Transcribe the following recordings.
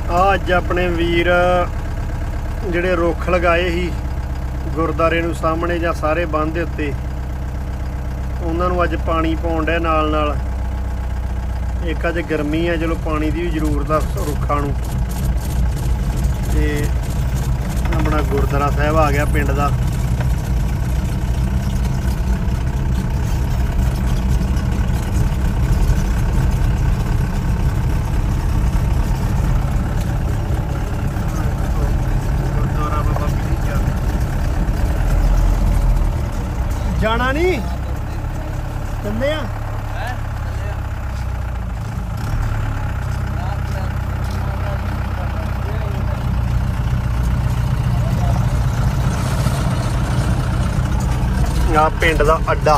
अज अपने वीर जिहड़े रुख लगाए ही गुरुद्वारे नूं सामने जां सारे बंध दे उत्ते उन्हां नूं अज पानी पाउण डे नाल नाल। एक अज गर्मी है, चलो पानी की भी जरूरत आ रुखां नूं। ते अपना गुरुद्वारा साहिब आ गया पिंड दा। जाना नहीं चले आ पिंड दा अड्डा।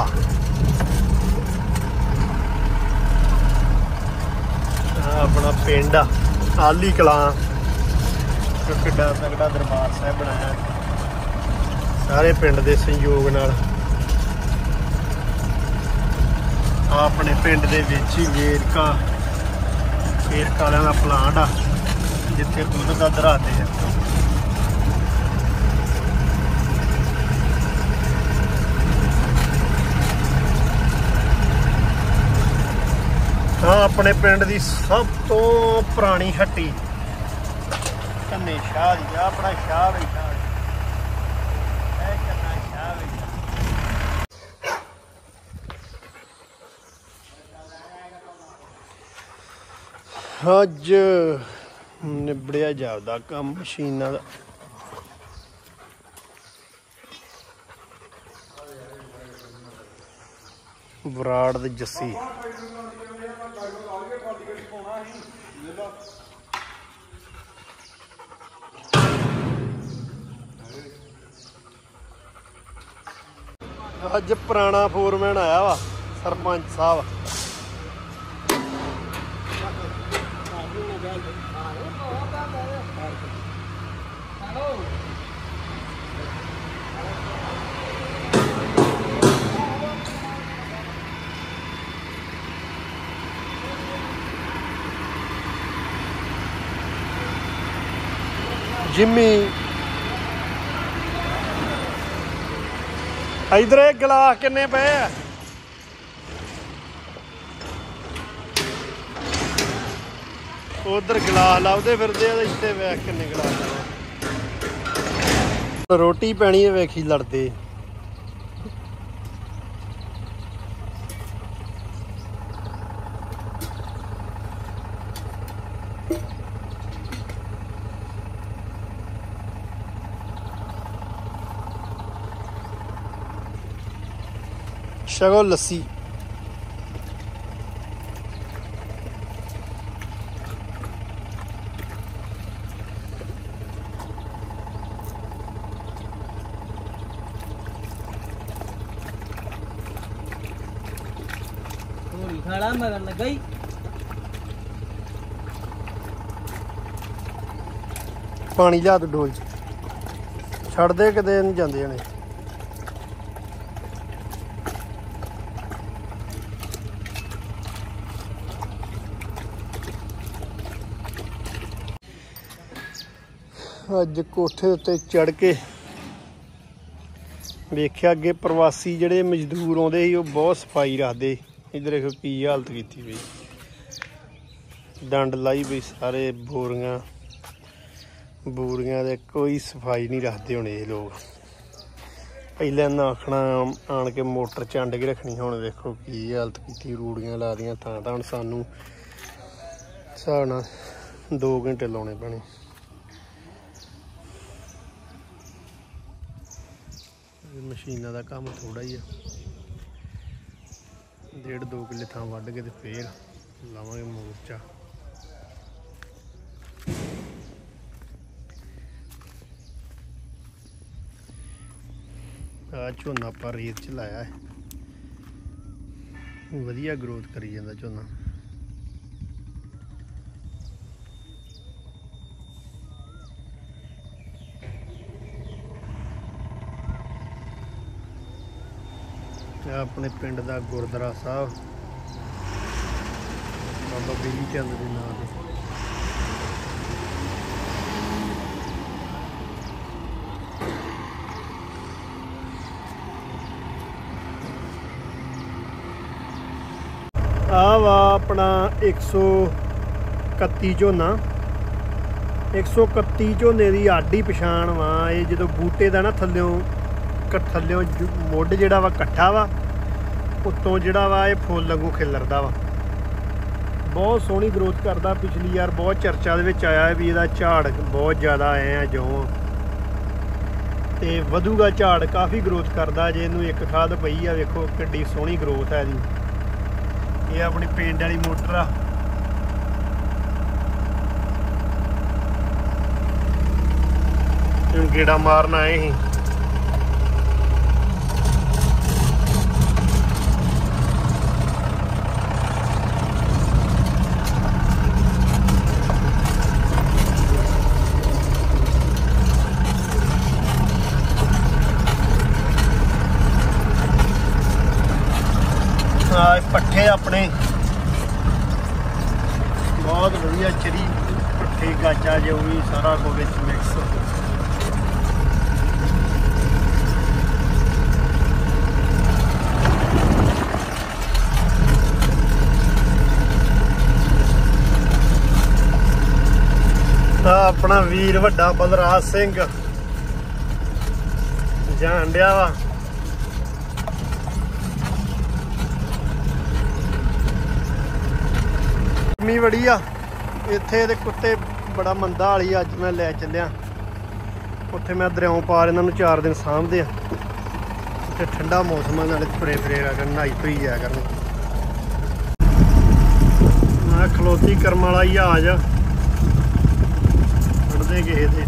अपना पिंड आली कलां किड्डा तगड़ा दरबार साहिब बनाया सारे पिंड दे सहयोग नाल। अपने पिंड दे विच ही वेरका वालियां दा प्लांट आ जिथे दुध दा दराते हैं। हाँ अपने पिंड दी सब तो पुरानी हट्टी कन्ने शाह दी अपना शाह बैठा अज निबड़िया जापदा काम मशीनां दा। बराड़ दे जस्सी अज पुराना फोरमैन आया वा सरपंच साहब। जिम्मी इधर गिलास किन्ने पे है? उधर गिलास लभदे फिरदे इत्थे वेख किन्ने गिलास। रोटी पैनी है वेखी लड़दे। शगो लस्सी मगर लग गई। पानी लिया तो डोल छड़ दे किते नहीं जांदे ने। अज कोठे उत्ते चढ़ के वेख्या अगे प्रवासी जिहड़े मजदूर आउंदे सी ओह बहुत सफाई रखदे। इधर देखो की हालत की बई, डंड लाई बई सारे बोरियां दे कोई सफाई नहीं रखते होने ये लोग। पहले ना आखना आन के मोटर चंड के रखनी, हुण देखो की हालत की रूड़ियां ला दियां थां थां। हुण सानू हिसाब नाल 2 घंटे लाने पैणे। मशीनां दा काम थोड़ा ही है। 1.5-2 किले थां वड्ढ के ते फिर लावांगे मोर्चा। झोना आपां रेत च लाया है, वधिया ग्रोथ करी जांदा झोना। अपने पिंड का गुरुद्वारा साहब बाबा बिली चंद के नाम से। ਆ ਵਾ ਆਪਣਾ 131 ਝੋਨਾ। 131 ਝੋਨੇ ਦੀ ਆਡੀ ਪਛਾਣ ਵਾ ਇਹ, ਜਦੋਂ ਬੂਟੇ ਦਾ ਨਾ ਥੱਲਿਓਂ ਮੁੱਢ ਜਿਹੜਾ ਵਾ ਇਕੱਠਾ ਵਾ, ਉੱਤੋਂ ਜਿਹੜਾ ਵਾ ਇਹ ਫੁੱਲ ਵਾਂਗੂ ਖਿਲਰਦਾ ਵਾ। ਬਹੁਤ ਸੋਹਣੀ ਗਰੋਥ ਕਰਦਾ। ਪਿਛਲੀ ਵਾਰ ਬਹੁਤ ਚਰਚਾ ਦੇ ਵਿੱਚ ਆਇਆ ਵੀ ਇਹਦਾ ਝਾੜ ਬਹੁਤ ਜ਼ਿਆਦਾ ਆਏ ਆ ਜਿਉਂ, ਤੇ ਵਧੂਗਾ ਝਾੜ, ਕਾਫੀ ਗਰੋਥ ਕਰਦਾ। ਜੇ ਇਹਨੂੰ ਇੱਕ ਖਾਦ ਪਈ ਆ, ਵੇਖੋ ਕਿੱਡੀ ਸੋਹਣੀ ਗਰੋਥ ਹੈ ਇਹਦੀ। ਇਹ ਆਪਣੀ ਪਿੰਡ ਵਾਲੀ ਮੋਟਰ ਆ। ਹੁਣ ਗੇੜਾ ਮਾਰਨ ਆਏ ਸੀ। ਪੱਠੇ ਆਪਣੇ ਬਹੁਤ ਵਧੀਆ ਚਰੀ, ਪੱਠੇ ਗਾਜਾ ਜੋ ਵੀ ਸਾਰਾ ਕੁਝ ਵਿੱਚ ਮਿਕਸ। ਆਪਣਾ ਵੀਰ ਵੱਡਾ ਬਲਰਾਜ ਸਿੰਘ ਜਾਣ ਡਿਆ ਵਾ। ਗਰਮੀ ਬੜੀ ਆ ਇੱਥੇ ਤੇ ਕੁੱਤੇ ਬੜਾ ਮੰਦਾ ਵਾਲੀ। ਅੱਜ ਮੈਂ ਲੈ ਚੱਲਿਆ ਉੱਥੇ, ਮੈਂ ਦਰਿਆਓਂ ਪਾਰ ਇਹਨਾਂ ਨੂੰ 4 ਦਿਨ ਸਾਂਭਦੇ ਆ। ਉੱਥੇ ਠੰਡਾ ਮੌਸਮ ਆ, ਨਾਲੇ ਤੁਰੇ ਫਿਰੇ ਕਰਨ, ਨਹਾਈ ਧੋਈ ਜਾਇਆ ਕਰਨ। ਮੈਂ ਖਲੋਤੀ ਕਰਮ ਵਾਲਾ ਜਹਾਜ਼ ਉੜਦੇ ਕਿਸੇ ਦੇ।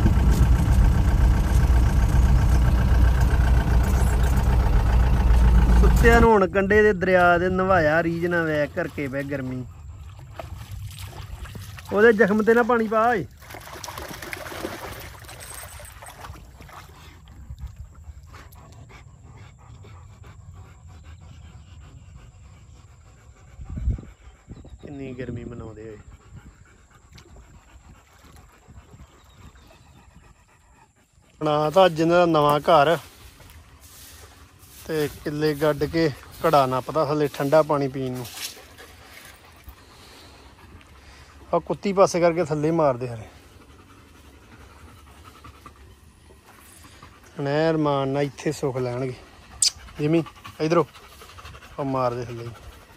ਕੁੱਤਿਆਂ ਨੂੰ ਹੁਣ ਕੰਢੇ ਦੇ ਦਰਿਆ ਦੇ ਨਵਾਇਆ, ਰੀਝ ਨਾ ਵੈ ਕਰਕੇ ਬਹਿ ਗਰਮੀ। ਉਹਦੇ ਜ਼ਖਮ ਤੇ ਨਾ ਪਾਣੀ ਪਾ ਓਏ। ਕਿੰਨੀ ਗਰਮੀ ਮਨਾਉਂਦੇ ਹੋਏ। ਬਣਾ ਤਾਂ ਅੱਜ ਇਹਨਾਂ ਦਾ ਨਵਾਂ ਘਰ, ਤੇ ਕਿੱਲੇ ਗੱਡ ਕੇ ਘੜਾ ਨੱਪਦਾ ਥੱਲੇ ਠੰਡਾ ਪਾਣੀ ਪੀਣ ਨੂੰ। ਆ ਕੁੱਤੀ ਪਾਸੇ ਕਰਕੇ ਥੱਲੇ ਮਾਰਦੇ ਹਰੇ। ਨਹਿਰ ਮਾਨ ਨਾਲ ਇੱਥੇ ਸੁੱਖ ਲੈਣਗੇ। ਜਿਮੀ ਇਧਰੋਂ ਉਹ ਮਾਰਦੇ ਥੱਲੇ।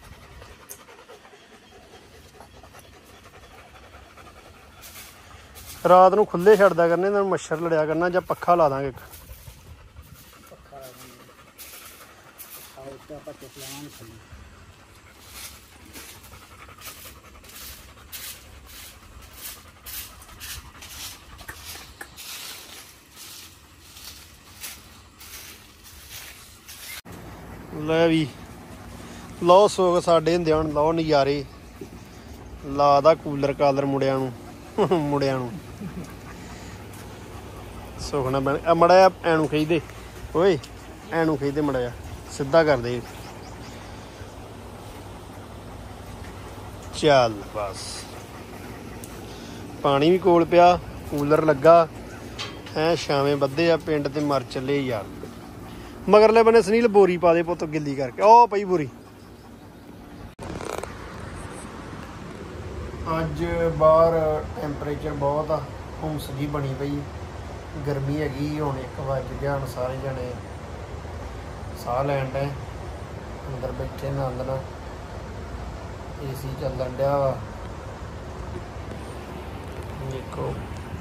ਰਾਤ ਨੂੰ ਖੁੱਲੇ ਛੱਡਦਾ ਕਰਨੇ, ਇਹਨਾਂ ਨੂੰ ਮੱਛਰ ਲੜਿਆ ਕਰਨਾ, ਜਾਂ ਪੱਖਾ ਲਾ ਦਾਂਗੇ ਇੱਕ। ਲੈ ਵੀ ਲਓ ਸੋਗ ਸਾਡੇ ਹੁੰਦੇ ਹੁਣ, ਲਓ ਨਜ਼ਾਰੇ। ਲਾ ਦਾ ਕੂਲਰ ਕਾਲਰ ਮੁੰਡਿਆਂ ਨੂੰ ਸੁਖਣਾ ਬਣ। ਮੜਾ ਐਨੂੰ ਖਿੱਚਦੇ ਓਏ, ਐਨੂੰ ਖਿੱਚਦੇ ਮੜਾ ਜਾ, ਸਿੱਧਾ ਕਰਦੇ। ਚੱਲ ਬਸ, ਪਾਣੀ ਵੀ ਕੋਲ ਪਿਆ, ਕੂਲਰ ਲੱਗਾ ਹੈ, ਛਾਵੇਂ ਬੱਧੇ ਆ ਪਿੰਡ ਤੇ ਮਰ ਚੱਲੇ ਯਾਰ। ਮਗਰਲੇ ਬੰਨੇ ਸੁਨੀਲ ਬੋਰੀ ਪਾ ਦੇ ਪੁੱਤ ਗਿੱਲੀ ਕਰਕੇ, ਉਹ ਪਈ ਬੋਰੀ। ਅੱਜ ਬਾਹਰ ਟੈਂਪਰੇਚਰ ਬਹੁਤ ਆ, ਹੁੰਸ ਜੀ ਬਣੀ ਪਈ, ਗਰਮੀ ਹੈਗੀ। ਹੁਣ 1 ਵੱਜ ਗਿਆ, ਹੁਣ ਸਾਰੇ ਜਣੇ ਸਾਹ ਲੈਣ ਡਏ, ਅੰਦਰ ਬੈਠੇ ਆਨੰਦ ਨਾਲ, AC ਚੱਲਣ ਡਿਆ ਵਾ। ਦੇਖੋ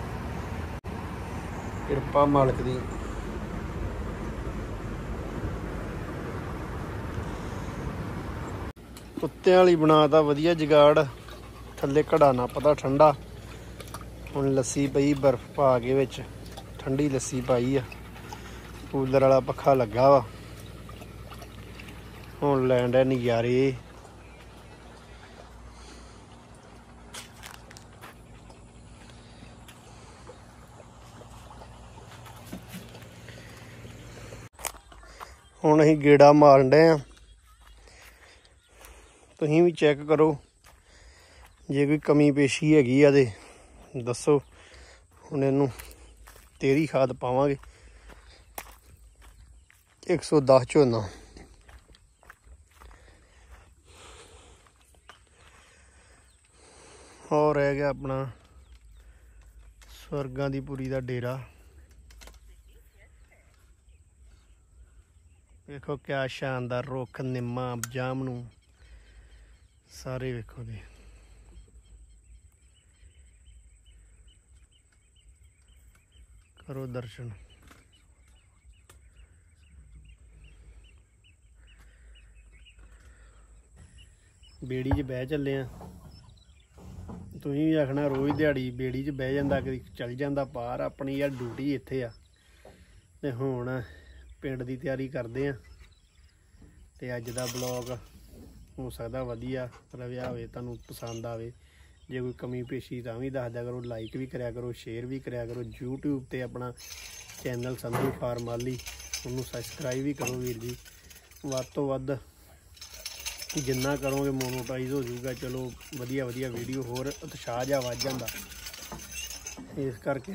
ਕਿਰਪਾ ਮਾਲਕ ਦੀ। ਕੁੱਤਿਆਂ ਵਾਲੀ ਬਣਾਤਾ ਵਧੀਆ ਜਗਾੜ, ਥੱਲੇ ਘੜਾ ਨੱਪਦਾ ਠੰਡਾ। ਹੁਣ ਲੱਸੀ ਪਈ ਬਰਫ਼ ਪਾ ਕੇ ਵਿੱਚ, ਠੰਡੀ ਲੱਸੀ ਪਾਈ ਆ। ਕੂਲਰ ਵਾਲਾ ਪੱਖਾ ਲੱਗਾ ਵਾ, ਹੁਣ ਲੈਣ ਡਿਆ ਨਜ਼ਾਰੇ। ਹੁਣ ਅਸੀਂ ਗੇੜਾ ਮਾਰਨ ਡਏ ਆ। ਤੁਸੀਂ ਵੀ ਚੈੱਕ ਕਰੋ, ਜੇ ਕੋਈ ਕਮੀ ਪੇਸ਼ੀ ਹੈਗੀ ਆ ਤੇ ਦੱਸੋ। ਹੁਣ ਇਹਨੂੰ ਤੇਰੀ ਖਾਦ ਪਾਵਾਂਗੇ। 110 ਝੋਨਾ और रह गया अपना स्वर्गां दी पुरी दा डेरा। देखो क्या शानदार रुख, निम्मा, जामनू सारे वेखो दे। करो दर्शन। बेड़ी च बह चले हैं। तुसीं भी आखना रोज़ दिहाड़ी बेड़ी च बह जांदा, कदी चल जांदा पार। अपनी यार ड्यूटी इत्थे आ ते हुण पिंड दी तैयारी करदे आ। ते अज दा ब्लॉग हो सकदा वधिया रहा होवे, तुहानूं पसंद आवे। जे कोई कमी पेशी तां भी दस दिया करो, लाइक भी कराया करो, शेयर भी कराया करो। यूट्यूब ते अपना चैनल संधू फार्म माली उन्होंने सबसक्राइब भी करो वीर जी। वध तो वध जिन्ना करोगे मोनोटाइज हो जाऊगा। चलो वधिया वधिया वीडियो होर उत्साह जा वध जांदा। इस करके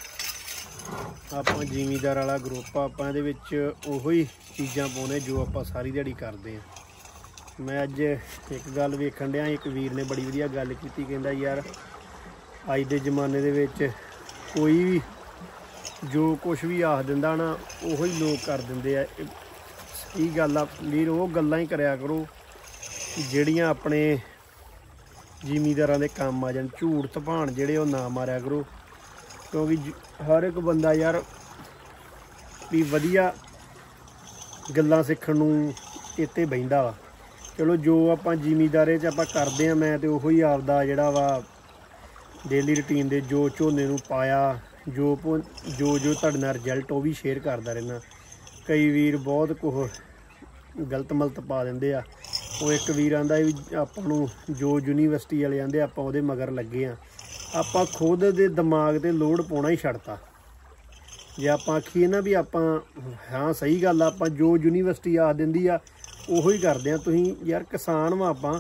आपां जिमीदार वाला ग्रुप आपां इहदे विच ओही चीज़ां पाउने जो आपां सारी दिहाड़ी करदे हैं। मैं अज एक गल वेखण डिया, एक वीर ने बड़ी वधिया गल कीती, कहंदा यार अज दे जमाने दे विच कोई भी जो कुछ भी आख दिंदा ना उही लोग कर दिंदे आ। सही गल आ वीर, वो गल्लां ही करया करो ਜਿਹੜੀਆਂ ਆਪਣੇ ਜ਼ਿਮੀਂਦਾਰਾਂ ਦੇ ਕੰਮ ਆ ਜਾਣ। ਝੂਠ ਧਪਾਣ ਜਿਹੜੇ ਉਹ ਨਾ ਮਾਰਿਆ ਕਰੋ, ਕਿਉਂਕਿ ਹਰ ਇੱਕ ਬੰਦਾ ਯਾਰ ਵੀ ਵਧੀਆ ਗੱਲਾਂ ਸਿੱਖਣ ਨੂੰ ਇੱਥੇ ਬਹਿੰਦਾ ਵਾ। ਚਲੋ ਜੋ ਆਪਾਂ ਜ਼ਿਮੀਂਦਾਰੇ 'ਚ ਆਪਾਂ ਕਰਦੇ ਹਾਂ, ਮੈਂ ਤਾਂ ਉਹੀ ਆਪਦਾ ਜਿਹੜਾ ਵਾ ਡੇਲੀ ਰੂਟੀਨ ਦੇ ਜੋ ਝੋਨੇ ਨੂੰ ਪਾਇਆ, ਜੋ ਤੁਹਾਡੇ ਨਾਲ ਰਿਜ਼ਲਟ ਉਹ ਵੀ ਸ਼ੇਅਰ ਕਰਦਾ ਰਹਿਣਾ। ਕਈ ਵੀਰ ਬਹੁਤ ਕੁਛ गलत मलत पा देंदे आ। वो एक वीर आंदा भी आपां नूं जो यूनीवर्सिटी वाले आंदे आपां उहदे मगर लगे हाँ। आपां खुद दे दिमाग ते लोड पाउणा ही छड्डता। जे आपां आखीए ना भी आपां हाँ सही गल आपां जो यूनीवर्सिटी आ दिंदी आ उहो ही करदे आ। तुसीं यार किसान वा आपां,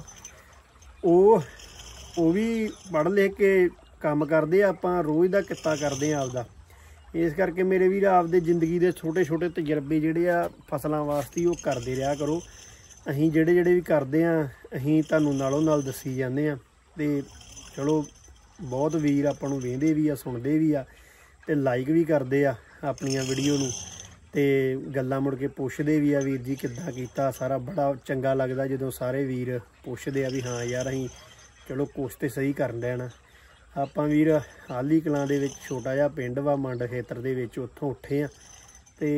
वो भी पढ़ लिख के काम करदे, आपां रोज़ दा कित्ता करदे आ आपदा। इस करके मेरे वीर आपदे जिंदगी दे छोटे छोटे तजर्बे जिहड़े आ फसलों वास्ते वो करते रहा करो। असीं जिहड़े भी करते हैं असीं तुहानूं नालों नाल दसी जाने आ। ते चलो बहुत वीर आपां नूं वेंदे भी आ, सुणदे भी आ ते लाइक भी करते आ अपनियां वीडियो नूं ते गल्लां मुड़ के पुछदे भी आ वीर जी किद्दां कीता। सारा बड़ा चंगा लगदा जदों सारे वीर पुछदे आ भी हाँ यार असीं चलो कुछ ते सही करन डैण। आपां वीर आली कलां दे विच छोटा जिहा पिंड वा मंड खेतर दे विच उत्थों उठे आ ते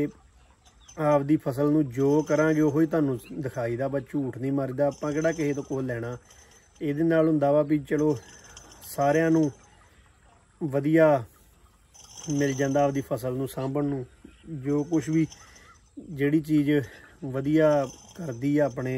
आपदी फसल नूं जो करांगे उही तुहानूं दिखाईदा। बस झूठ नहीं मारीदा। आपां किहड़ा किसे तों कुछ लैणा। इहदे नाल हुंदा वा भी चलो सारिआं नूं वधिया मिल जांदा आपदी फसल नूं सांभण नूं। जो कुछ भी जिहड़ी चीज़ वधिया करदी आ अपने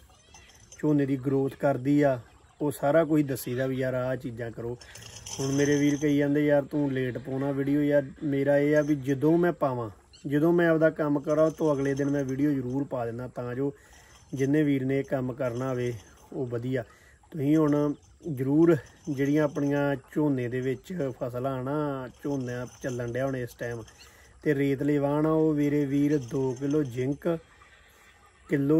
झोने दी ग्रोथ करदी आ वो सारा कुछ दसीदा भी यार आह चीज़ां करो। हुण मेरे वीर कही जांदे यार तू लेट पाउणा वीडियो। यार मेरा ये आ भी जदों मैं पावां, जदों मैं आपदा काम करा तो अगले दिन मैं वीडियो जरूर पा दिंदा तां जो जिन्ने वीर ने काम करना होवे वो वधिया। तुसीं हुण जरूर जिहड़ियां अपणियां झोने दे विच फसलां ना झोना चलन डिया हुण इस टाइम ते रेतले वाहण वो मेरे वीर 2 किलो जिंक किलो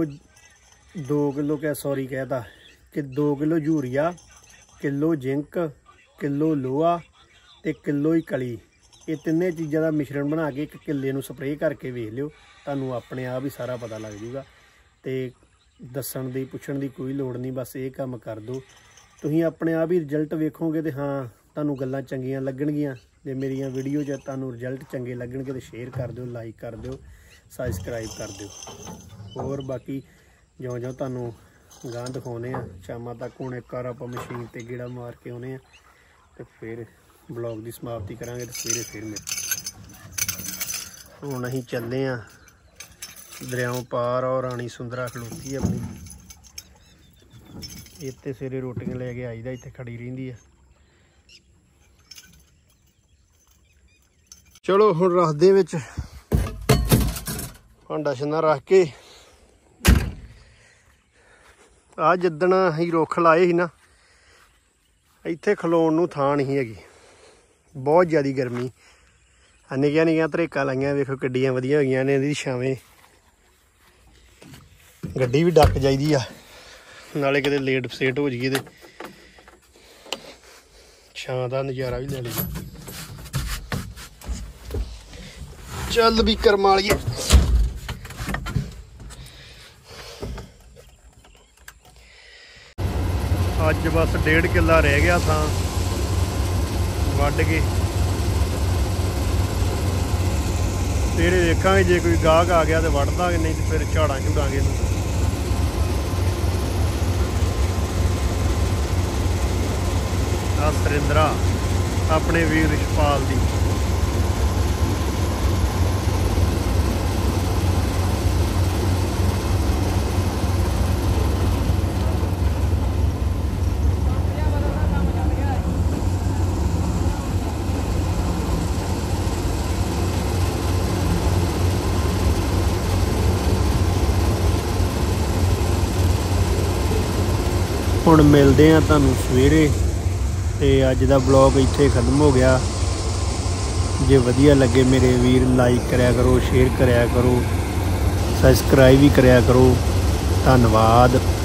2 किलो क्या सॉरी कहता कि 2 kilo urea kilo zinc kilo लोहा ते किलो ही कली, ये तिन्ने चीज़ों का मिश्रण बना के 1 किले नूं स्प्रे करके वेख लिओ। तुहानूं अपने आप ही सारा पता लग जूगा ते दस्सण दी पुछण दी कोई लोड़ नहीं। बस ये काम कर दो, तुसीं अपने आप ही रिजल्ट वेखोगे तो हाँ तुहानूं गल्लां चंगियां लगणगियां। जे मेरियां वीडियो च तुहानूं रिजल्ट चंगे लगणगे तो शेयर कर दिओ, लाइक कर दिओ, सबसक्राइब कर दिओ। होर बाकी ज्यों ज्यों तुहानूं गांह दिखाने शामां तक हुण एक बार आपां मशीन ते गेड़ा मार के आउने तो फिर ब्लॉग की समाप्ति करांगे तो सवेरे फिर मिल। हुण असीं चले दरियाओं पार और रानी सुंदरा खलोती अपनी इत्ते सवेरे रोटियां लैके आईदा, इत्थे खड़ी रहिंदी है। चलो हुण रखदे विच भांडा छन्ना रख के आ जिद्दण असीं रुख लाए ही ना इत्थे खलोण नूं थां नहीं हैगी, बहुत ज़्यादा गर्मी। निक्कियां निक्कियां धरेकां लाइयां वेखो किड्डियां वधिया होईयां ने इहदी छावें। गड्डी भी डक जाईदी आ नाले किते लेट सेट हो जाइए तो ਛਾਂ ਦਾ ਨਜ਼ਾਰਾ ਵੀ ਲੈ ਲਈਏ। ਚੱਲ ਵੀ ਕਰਮ ਵਾਲੀਏ। ਅੱਜ ਬਸ 1.5 ਕਿੱਲਾ ਰਹਿ ਗਿਆ ਥਾਂ ਵੱਢ ਕੇ। ਫਿਰ ਦੇਖਾਂਗੇ ਜੇ ਕੋਈ ਗਾਹਕ ਆ ਗਿਆ ਤੇ ਵੱਢ ਦਾਂਗੇ, ਨਹੀਂ ਤੇ ਫਿਰ ਝਾੜਾਂ ਝੂੜਾਂਗੇ ਇਹਨੂੰ। ਆ ਸਰਿੰਦਰਾ ਆਪਣੇ ਵੀਰ ਰਿਸ਼ਪਾਲ ਦੀ। ਹੁਣ ਮਿਲਦੇ ਆ ਤੁਹਾਨੂੰ ਸਵੇਰੇ। ਤੇ ਅੱਜ ਦਾ ਬਲੌਗ ਇੱਥੇ ਖਤਮ ਹੋ ਗਿਆ। ਜੇ ਵਧੀਆ ਲੱਗੇ ਮੇਰੇ ਵੀਰ ਲਾਈਕ ਕਰਿਆ ਕਰੋ, ਸ਼ੇਅਰ ਕਰਿਆ ਕਰੋ, ਸਬਸਕ੍ਰਾਈਬ ਵੀ ਕਰਿਆ ਕਰੋ। ਧੰਨਵਾਦ।